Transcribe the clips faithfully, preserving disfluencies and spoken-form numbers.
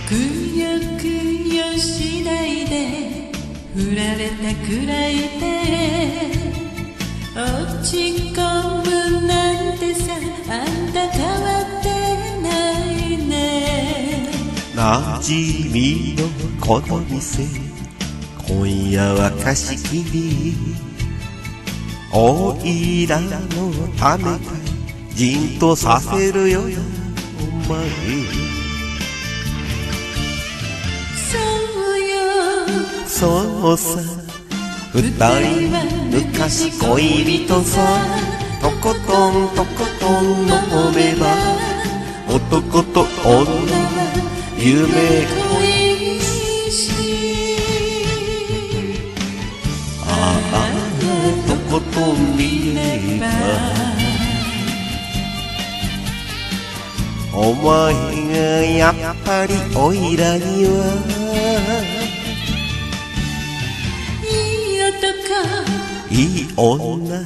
くよくよしないで振られたくらいで落ち込むなんてさ、あんた変わってないね。 なじみのこの店、今夜は貸し切り。おいらのためかじんとさせるよなお前。 そうよそうさ、二人は昔恋人さ。とことんとことん飲めば男と女は夢恋し。ああとことん見ればお前がやっぱりおいらにはいい男いい女、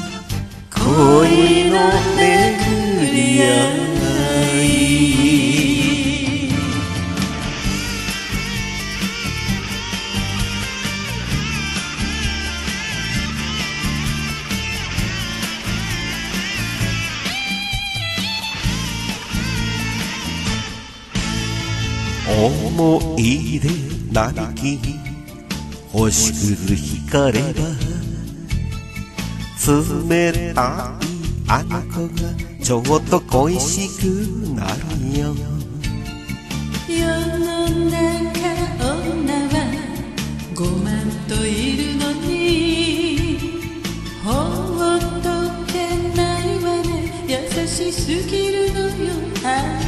恋の巡り合い。思い出並木に星屑光れば冷たいあの子がちょっと恋しくなるよ。 世の中女はごまんといるのにほっとけないわね。優しすぎるのよあん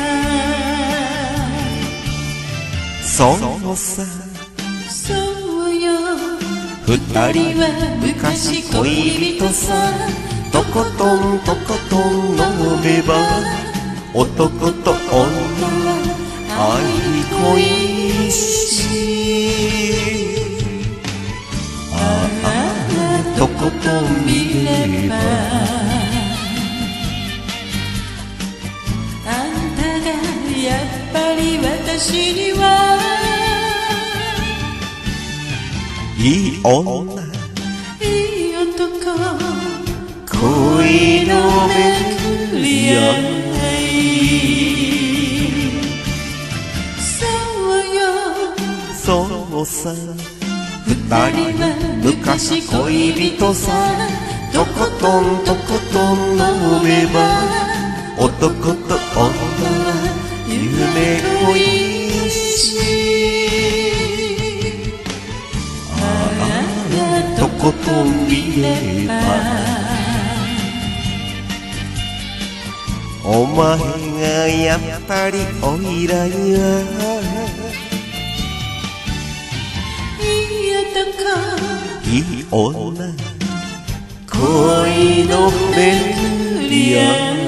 た。 そうさ、 そうよ二人は昔恋人さ。とことんとことん飲めば男と女は愛恋し。ああとことん見ればあんたがやっぱり私にはいい女、 いい男、 恋の巡り合い。 そうよそうさ、二人は昔恋人さ。とことんとことん飲めば男と女は夢恋し。ああとことん見ればお前がやっぱりおいらにいい男、 いい女、恋の巡り合い。